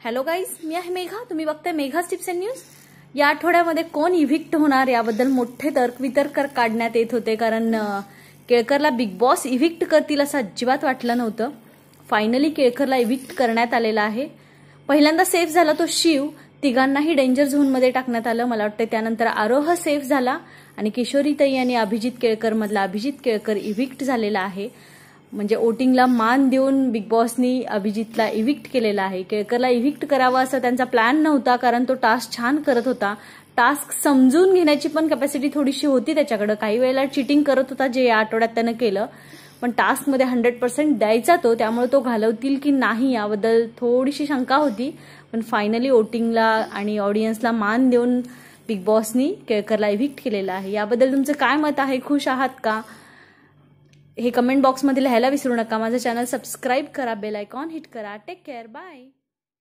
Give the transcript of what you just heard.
Hello guys, मी आहे मेघा. तुम्ही बघताय मेघाज टिप्स अँड न्यूज. या आठवड्यामध्ये कोण इव्हिक्ट होणार याबद्दल मोठे तर्कवितर्क काढण्यात येत होते, कारण केळकरला बिग बॉस इव्हिक्ट करतील असं अजिबात वाटलं नव्हतं. फायनली केळकरला इव्हिक्ट करण्यात आलेला आहे. पहिल्यांदा सेफ झाला तो शिव, तिघांनाही डेंजर झोनमध्ये टाकण्यात आलं. मला वाटतं त्यानंतर आरोह सेफ झाला आणि किशोरीताई आणि अभिजित केळकर मधला अभिजित केळकर इव्हिक्ट झालेला आहे. म्हणजे वोटिंगला मान देऊन बिग बॉसनी अभिजितला इव्हिक्ट केलेला आहे. केळकरला इव्हिक्ट करावा असा त्यांचा प्लॅन नव्हता, कारण तो टास्क छान करत होता. टास्क समजून घेण्याची पण कॅपॅसिटी थोडीशी होती त्याच्याकडे. काही वेळेला चिटिंग करत होता, जे या आठवड्यात त्यानं केलं, पण टास्कमध्ये 100% द्यायचा तो. त्यामुळे तो घालवतील की नाही याबद्दल थोडीशी शंका होती. पण फायनली वोटिंगला आणि ऑडियन्सला मान देऊन बिग बॉसनी केळकरला इव्हिक्ट केलेला आहे. याबद्दल तुमचं काय मत आहे? खुश आहात का? हे कमेंट बॉक्समध्ये लिहायला विसरू नका. माझं चॅनल सबस्क्राईब करा, बेल आयकॉन हिट करा. Take care, bye.